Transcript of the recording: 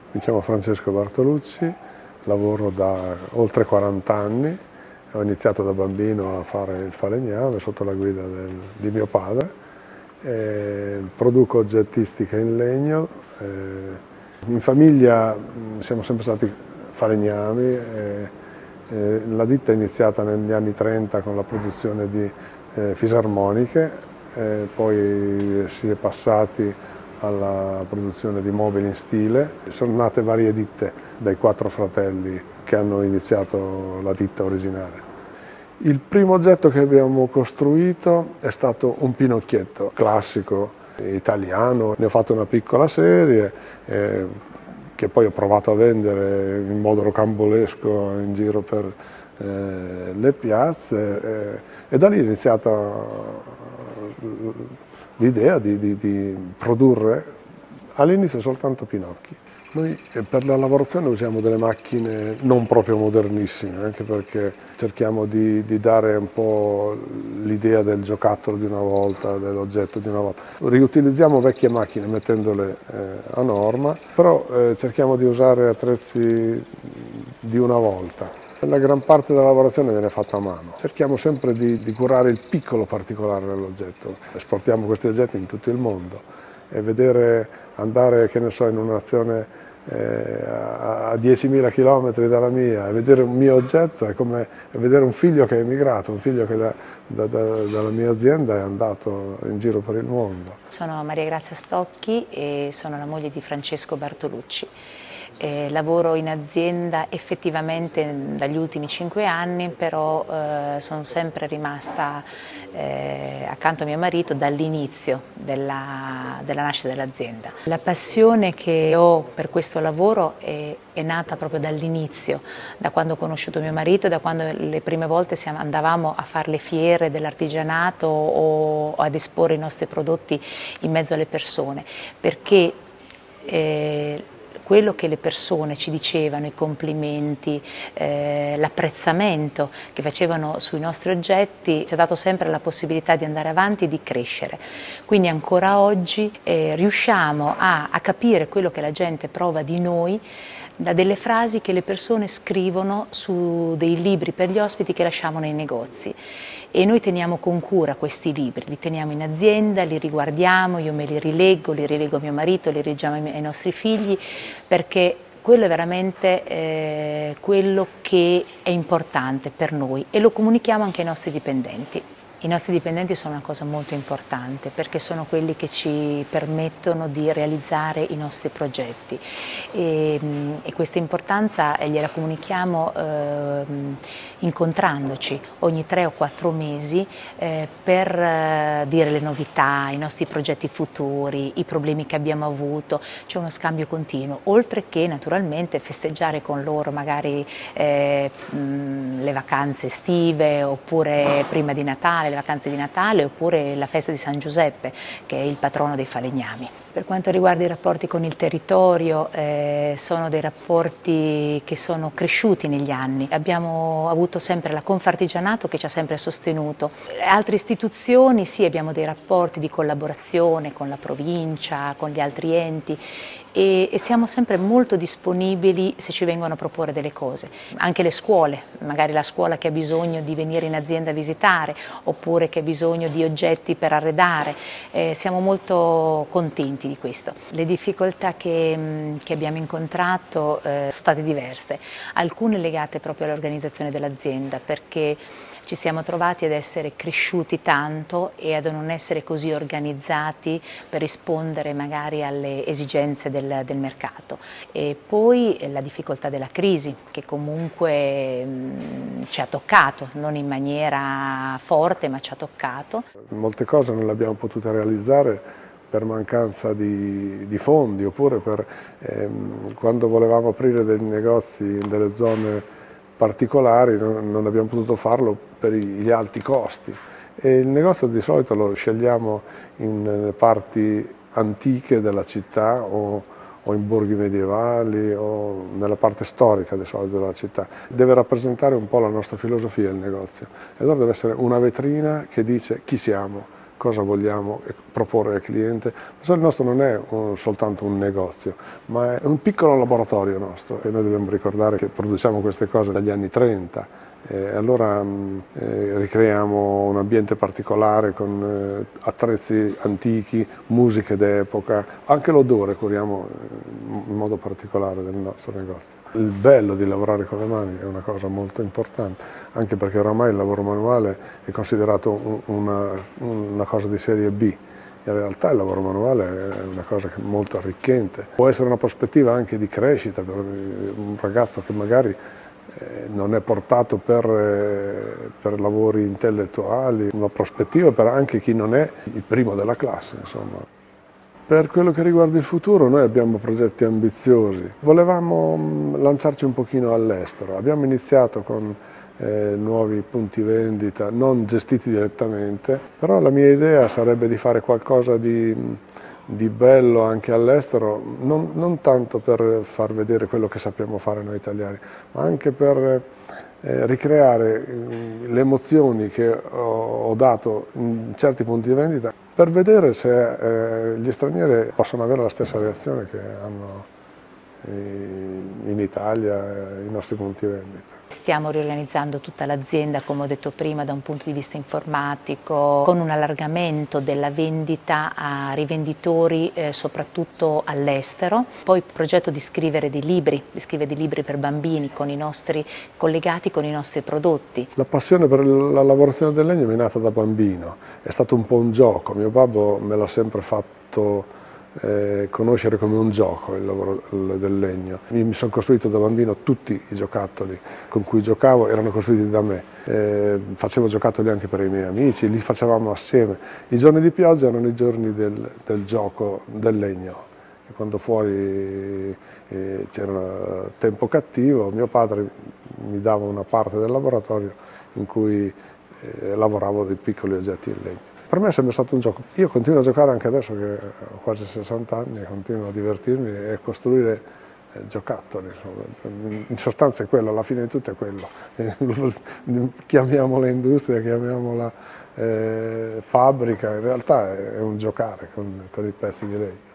Mi chiamo Francesco Bartolucci, lavoro da oltre 40 anni, ho iniziato da bambino a fare il falegname sotto la guida di mio padre, produco oggettistica in legno, in famiglia siamo sempre stati falegnami, la ditta è iniziata negli anni 30 con la produzione di fisarmoniche, poi si è passati alla produzione di mobili in stile. Sono nate varie ditte dai 4 fratelli che hanno iniziato la ditta originale. Il primo oggetto che abbiamo costruito è stato un pinocchietto classico italiano. Ne ho fatto una piccola serie che poi ho provato a vendere in modo rocambolesco in giro per le piazze e da lì è iniziata l'idea di produrre all'inizio soltanto pinocchi. Noi per la lavorazione usiamo delle macchine non proprio modernissime, anche perché cerchiamo di dare un po' l'idea del giocattolo di una volta, dell'oggetto di una volta. Riutilizziamo vecchie macchine mettendole a norma, però cerchiamo di usare attrezzi di una volta. La gran parte della lavorazione viene fatta a mano. Cerchiamo sempre di curare il piccolo particolare dell'oggetto. Esportiamo questi oggetti in tutto il mondo e vedere andare, che ne so, in una nazione a 10.000 km dalla mia e vedere un mio oggetto è come vedere un figlio che è emigrato, un figlio che dalla mia azienda è andato in giro per il mondo. Sono Maria Grazia Stocchi e sono la moglie di Francesco Bartolucci. Lavoro in azienda effettivamente dagli ultimi 5 anni, però sono sempre rimasta accanto a mio marito dall'inizio della nascita dell'azienda. La passione che ho per questo lavoro è nata proprio dall'inizio, da quando ho conosciuto mio marito, da quando le prime volte andavamo a fare le fiere dell'artigianato o ad esporre i nostri prodotti in mezzo alle persone, perché quello che le persone ci dicevano, i complimenti, l'apprezzamento che facevano sui nostri oggetti ci ha dato sempre la possibilità di andare avanti e di crescere. Quindi ancora oggi riusciamo a capire quello che la gente prova di noi da delle frasi che le persone scrivono su dei libri per gli ospiti che lasciamo nei negozi. E noi teniamo con cura questi libri, li teniamo in azienda, li riguardiamo, io me li rileggo a mio marito, li leggiamo ai nostri figli, perché quello è veramente quello che è importante per noi e lo comunichiamo anche ai nostri dipendenti. I nostri dipendenti sono una cosa molto importante perché sono quelli che ci permettono di realizzare i nostri progetti e questa importanza gliela comunichiamo incontrandoci ogni 3 o 4 mesi per dire le novità, i nostri progetti futuri, i problemi che abbiamo avuto. C'è uno scambio continuo, oltre che naturalmente festeggiare con loro magari le vacanze estive oppure prima di Natale, le vacanze di Natale oppure la festa di San Giuseppe, che è il patrono dei falegnami. Per quanto riguarda i rapporti con il territorio, sono dei rapporti che sono cresciuti negli anni. Abbiamo avuto sempre la Confartigianato che ci ha sempre sostenuto. Altre istituzioni, sì, abbiamo dei rapporti di collaborazione con la provincia, con gli altri enti e siamo sempre molto disponibili se ci vengono a proporre delle cose. Anche le scuole, magari la scuola che ha bisogno di venire in azienda a visitare oppure che ha bisogno di oggetti per arredare, siamo molto contenti di questo. Le difficoltà che abbiamo incontrato sono state diverse, alcune legate proprio all'organizzazione dell'azienda, perché ci siamo trovati ad essere cresciuti tanto e ad non essere così organizzati per rispondere magari alle esigenze del mercato. E poi la difficoltà della crisi che comunque ci ha toccato, non in maniera forte ma ci ha toccato. Molte cose non le abbiamo potute realizzare per mancanza di fondi oppure per quando volevamo aprire dei negozi in delle zone particolari non abbiamo potuto farlo per gli alti costi e il negozio di solito lo scegliamo in parti antiche della città o in borghi medievali o nella parte storica di solito della città. Deve rappresentare un po' la nostra filosofia il negozio e allora deve essere una vetrina che dice chi siamo, cosa vogliamo proporre al cliente. Il nostro non è soltanto un negozio, ma è un piccolo laboratorio nostro, e noi dobbiamo ricordare che produciamo queste cose dagli anni 30. Allora ricreiamo un ambiente particolare con attrezzi antichi, musiche d'epoca, anche l'odore curiamo in modo particolare del nostro negozio. Il bello di lavorare con le mani è una cosa molto importante, anche perché oramai il lavoro manuale è considerato una cosa di serie B. In realtà il lavoro manuale è una cosa molto arricchente, può essere una prospettiva anche di crescita per un ragazzo che magari non è portato per lavori intellettuali, una prospettiva per anche chi non è il primo della classe, insomma. Per quello che riguarda il futuro noi abbiamo progetti ambiziosi. Volevamo lanciarci un pochino all'estero. Abbiamo iniziato con nuovi punti vendita non gestiti direttamente, però la mia idea sarebbe di fare qualcosa di bello anche all'estero, non tanto per far vedere quello che sappiamo fare noi italiani, ma anche per ricreare le emozioni che ho dato in certi punti di vendita, per vedere se gli stranieri possono avere la stessa reazione che hanno in Italia i nostri punti vendita. Stiamo riorganizzando tutta l'azienda, come ho detto prima, da un punto di vista informatico, con un allargamento della vendita a rivenditori soprattutto all'estero. Poi il progetto di scrivere dei libri per bambini collegati con i nostri prodotti. La passione per la lavorazione del legno mi è nata da bambino, è stato un po' un gioco, mio babbo me l'ha sempre fatto conoscere come un gioco il lavoro del legno. Mi sono costruito da bambino tutti i giocattoli con cui giocavo, erano costruiti da me. Facevo giocattoli anche per i miei amici, li facevamo assieme. I giorni di pioggia erano i giorni del gioco del legno. E quando fuori c'era tempo cattivo, mio padre mi dava una parte del laboratorio in cui lavoravo dei piccoli oggetti in legno. Per me è sempre stato un gioco. Io continuo a giocare anche adesso che ho quasi 60 anni, continuo a divertirmi e a costruire giocattoli. Insomma. In sostanza è quello, alla fine di tutto è quello. Chiamiamola industria, chiamiamola fabbrica, in realtà è un giocare con i pezzi di legno.